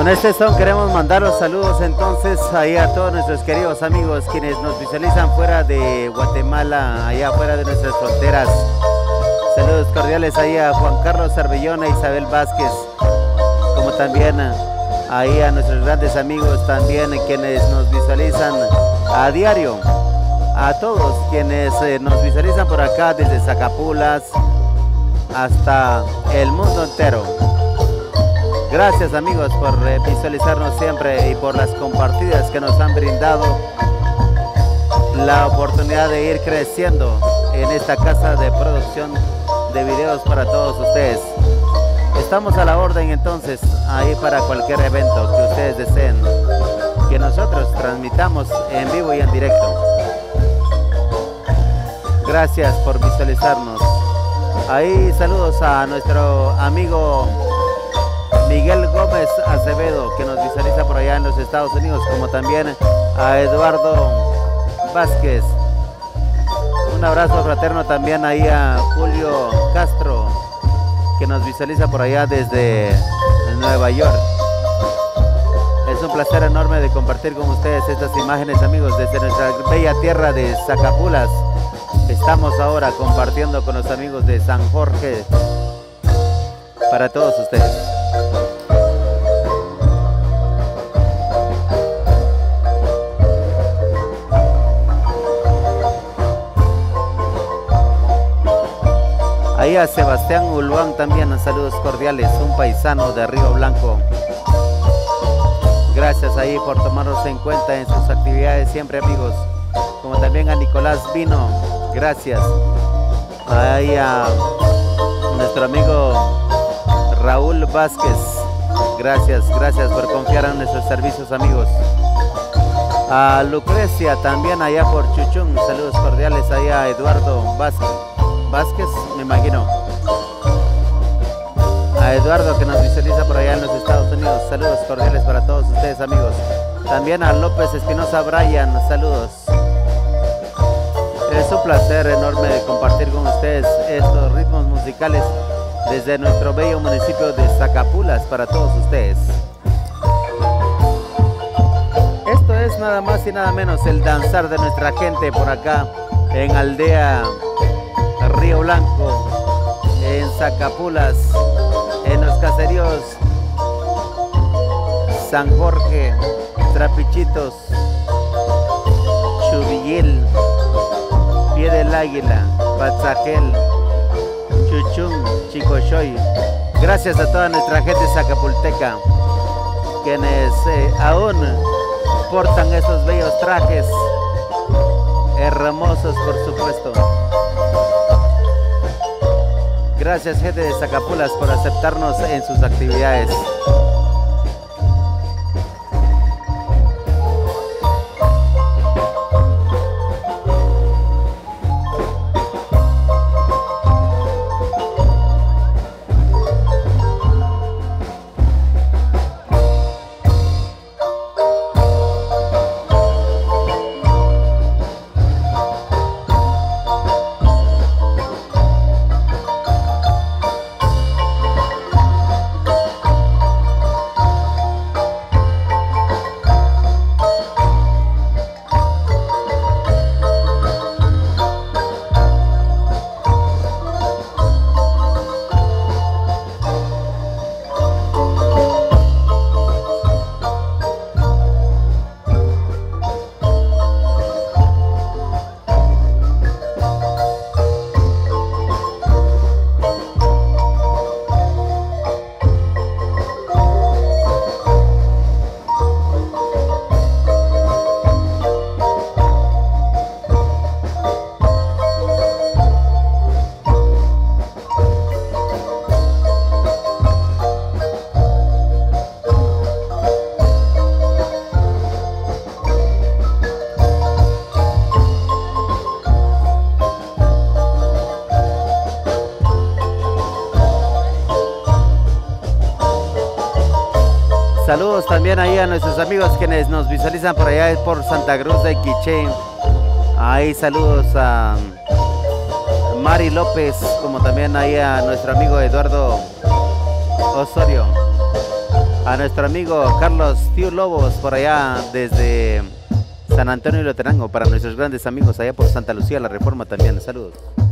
este son queremos mandar los saludos entonces ahí a todos nuestros queridos amigos quienes nos visualizan fuera de Guatemala, allá fuera de nuestras fronteras. Saludos cordiales ahí a Juan Carlos Arbellón, a Isabel Vázquez, como también ahí a nuestros grandes amigos también quienes nos visualizan a diario, a todos quienes nos visualizan por acá desde Zacapulas hasta el mundo entero. Gracias amigos por visualizarnos siempre y por las compartidas que nos han brindado la oportunidad de ir creciendo en esta casa de producción de videos para todos ustedes. Estamos a la orden entonces ahí para cualquier evento que ustedes deseen que nosotros transmitamos en vivo y en directo. Gracias por visualizarnos. Ahí saludos a nuestro amigo Miguel Gómez Acevedo, que nos visualiza por allá en los Estados Unidos, como también a Eduardo Vázquez. Un abrazo fraterno también ahí a Julio Castro, que nos visualiza por allá desde Nueva York. Es un placer enorme de compartir con ustedes estas imágenes, amigos, desde nuestra bella tierra de Zacapulas. Estamos ahora compartiendo con los amigos de San Jorge para todos ustedes. Ahí a Sebastián Ulván también saludos cordiales, un paisano de Río Blanco. Gracias ahí por tomarnos en cuenta en sus actividades siempre, amigos. Como también a Nicolás Vino, gracias. Ahí a nuestro amigo Raúl Vázquez, gracias por confiar en nuestros servicios, amigos. A Lucrecia también allá por Chuchún, saludos cordiales ahí a Eduardo Vázquez, me imagino. A Eduardo que nos visualiza por allá en los Estados Unidos, saludos cordiales para todos ustedes, amigos. También a López Espinosa Brian, saludos. Es un placer enorme de compartir con ustedes estos ritmos musicales desde nuestro bello municipio de Zacapulas para todos ustedes. Esto es nada más y nada menos el danzar de nuestra gente por acá en Aldea Río Blanco, en Zacapulas, en los caseríos San Jorge, Trapichitos, Chubillil, Pie del Águila, Patzajel, Chuchún, Chicochoy. Gracias a toda nuestra gente zacapulteca, quienes aún portan esos bellos trajes, hermosos por supuesto. Gracias gente de Zacapulas por aceptarnos en sus actividades. Saludos también ahí a nuestros amigos quienes nos visualizan por allá por Santa Cruz de Quiché. Ahí saludos a Mari López, como también ahí a nuestro amigo Eduardo Osorio. A nuestro amigo Carlos Tío Lobos por allá desde San Antonio y Lotenango, para nuestros grandes amigos allá por Santa Lucía, La Reforma también, saludos.